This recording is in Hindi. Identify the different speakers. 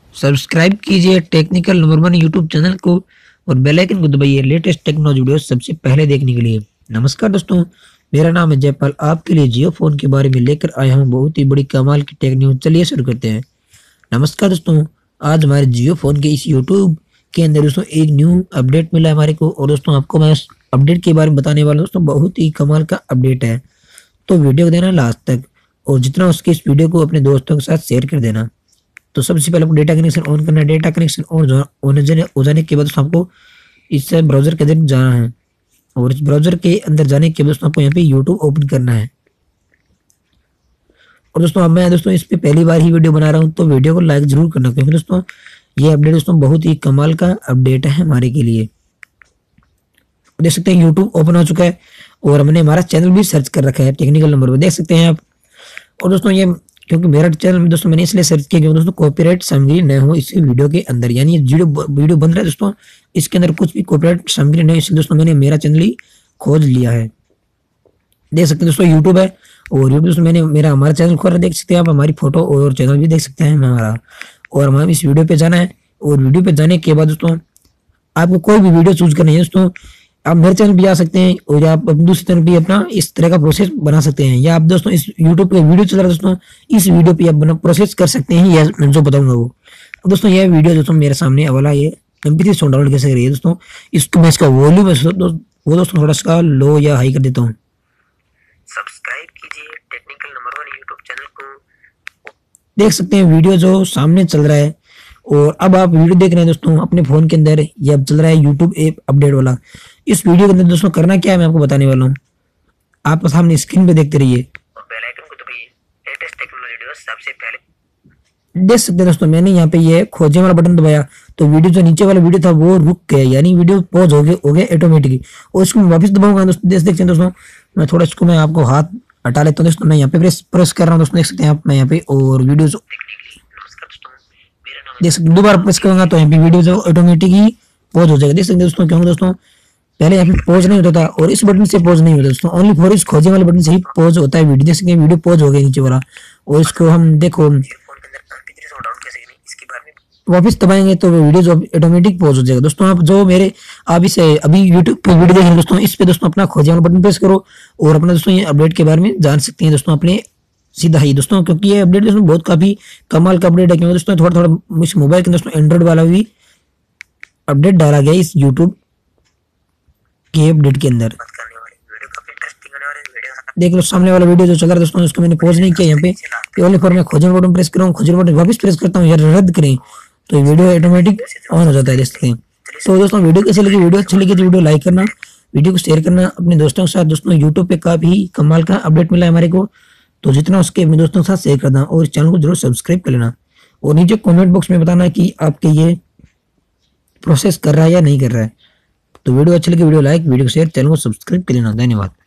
Speaker 1: सब्सक्राइब कीजिए technical number one YouTube channel को और बेल आइकन को दबाइए लेटेस्ट टेक्नोलॉजी वीडियो सबसे पहले देखने के लिए। नमस्कार दोस्तों, मेरा नाम है जयपाल। आपके लिए जियो फोन के बारे में लेकर आया हूं बहुत ही बड़ी कमाल की टेक न्यूज। चलिए शुरू करते हैं। नमस्कार दोस्तों, आज हमारे जियो फोन के इस यूट्यूब के अंदर दोस्तों एक न्यू अपडेट मिला है हमारे को, और दोस्तों आपको मैं उस अपडेट के बारे में बताने वाला हूं। दोस्तों बहुत ही कमाल का अपडेट है, तो वीडियो को देना लास्ट तक, और जितना उसके इस वीडियो को अपने दोस्तों के साथ शेयर कर देना। तो सबसे पहले आपको डेटा कनेक्शन ऑन करना है। डेटा कनेक्शन ऑन हो जाने के बाद दोस्तों आपको इस ब्राउजर के अंदर जाना है, और इस ब्राउजर के अंदर जाने के बाद दोस्तों आपको यहाँ पे यूट्यूब ओपन करना है। और दोस्तों अब मैं दोस्तों इस पे पहली बार ही वीडियो बना रहा हूँ, तो वीडियो को लाइक जरूर करना, क्योंकि दोस्तों ये अपडेट दोस्तों बहुत ही कमाल का अपडेट है हमारे के लिए। देख सकते हैं यूट्यूब ओपन हो चुका है, और हमने हमारा चैनल भी सर्च कर रखा है टेक्निकल नंबर पर, देख सकते हैं आप। और दोस्तों ये क्योंकि मेरा चैनल में दोस्तों मैंने इसलिए सर्च किया क्योंकि दोस्तों कॉपीराइट सामग्री न हो इस वीडियो के अंदर, यानी ये वीडियो बन रहा है दोस्तों, इसके अंदर कुछ भी कॉपीराइट सामग्री नहीं, इसलिए दोस्तों मैंने मेरा चैनल ही खोज लिया है। देख सकते हैं दोस्तों यूट्यूब है, और यूट्यूब दोस्तों मैंने हमारा चैनल खोल रहा है। देख सकते हैं आप हमारी फोटो और चैनल भी देख सकते हैं हमारा। और हमें इस वीडियो पे जाना है, और वीडियो पे जाने के बाद दोस्तों आपको कोई भी वीडियो चूज करनी है। दोस्तों आप मेरे चैनल भी आ सकते हैं, और आप अपने दूसरे चैनल भी अपना इस तरह का प्रोसेस बना सकते हैं, या आप दोस्तों इस यूट्यूब पे वीडियो चल रहा है दोस्तों, इस वीडियो पे आप प्रोसेस कर सकते हैं, या मैं जो बताऊंगा वो। दोस्तों यह वीडियो दोस्तों मेरे सामने वाला ये MP3 सॉन्ग डाउनलोड कैसे करिए दोस्तों, इसको मैं इसका वॉल्यूम वो दोस्तों थोड़ा सा लो या हाई कर देता हूँ। सब्सक्राइब कीजिए technical number one YouTube channel को। देख सकते हैं वीडियो जो सामने चल रहा है, और अब आप वीडियो देख रहे हैं दोस्तों अपने फोन के अंदर, ये अब चल रहा है यूट्यूब ऐप अपडेट वाला। इस वीडियो के अंदर दोस्तों करना क्या है मैं आपको बताने वाला हूँ, आप सामने स्क्रीन पे देखते रहिए और बेल आइकन को दबाइए लेटेस्ट टेक्नोलॉजी वीडियो सबसे पहले। देख सकते हैं दोस्तों मैंने यहाँ पे ये खोजे वाला बटन दबाया, तो वीडियो जो नीचे वाला वीडियो था वो रुक गया, यानी वीडियो पॉज हो गया ऑटोमेटिकली। और इसको मैं वापस दबाऊंगा दोस्तों, देखते हैं दोस्तों मैं थोड़ा इसको मैं आपको हाथ हटा लेता हूँ दोस्तों। मैं यहाँ पे प्रेस कर रहा हूँ दोस्तों, देख सकते हैं आप। मैं यहाँ पे और वीडियो देख सकते दोबारा प्रेस करूंगा तो यहाँ पे वीडियो जो ऑटोमेटिक ही पॉज हो जाएगा। देख सकते हैं दोस्तों, क्योंकि दोस्तों पहले यहाँ पे पॉज नहीं होता था, और इस बटन से पॉज नहीं होता दोस्तों, ओनली फॉर इस खोजे वाले बटन से ही पॉज होता है वीडियो। देख सकते हैं वीडियो पॉज हो गया नीचे वाला, और इसको हम देखो वापस दबाएंगे तो वीडियो जो ऑटोमेटिक पॉज हो जाएगा। दोस्तों आप जो मेरे आप इसे अभी यूट्यूब पे वीडियो देख रहे हैं दोस्तों, इस पे दोस्तों अपना खोजे वाला बटन प्रेस करो, और अपना दोस्तों ये अपडेट के बारे में जान सकते हैं दोस्तों अपने सीधा ही दोस्तों, क्योंकि ये अपडेट दोस्तों बहुत काफी कमाल का अपडेट है। क्योंकि दोस्तों थोड़ा थोड़ा इस मोबाइल के दोस्तों एंड्रॉइड वाला भी अपडेट डाला गया इस यूट्यूब के अपडेट के अंदर। देख लो सामने वाला वीडियो जो चल रहा है दोस्तों, उसको मैंने पॉज नहीं किया। यहाँ पे ओनली फॉर मैं खोजन बटन प्रेस कर रहा हूँ, खोजन बटन वापस प्रेस करता हूँ यार, रद्द करें तो ये वीडियो ऑटोमेटिक ऑन हो जाता है। देखते तो दोस्तों वीडियो कैसे लगी, वीडियो अच्छी लगी तो वीडियो लाइक करना, वीडियो को शेयर करना अपने दोस्तों के साथ। दोस्तों यूट्यूब पे काफी कमाल का अपडेट मिला है हमारे को, तो जितना उसके अपने दोस्तों के साथ शेयर करना, और इस चैनल को जरूर सब्सक्राइब कर लेना, और नीचे कमेंट बॉक्स में बताना कि आपके ये प्रोसेस कर रहा है या नहीं कर रहा है। तो वीडियो अच्छी लगी video like, video share, channel को सब्सक्राइब कर लेना। धन्यवाद।